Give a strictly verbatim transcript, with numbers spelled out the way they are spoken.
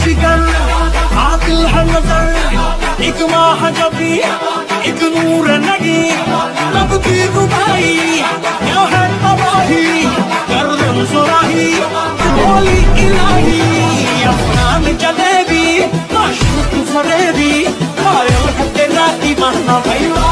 जिगर आदिल है नजर एक माह जबी एक नूर नगी तब की रुबाई क्या है तबाही गर्दन सुराही बोली इलाही अफगान जलेबी माशूक फरेबी कायल है तेरा ईमान भैया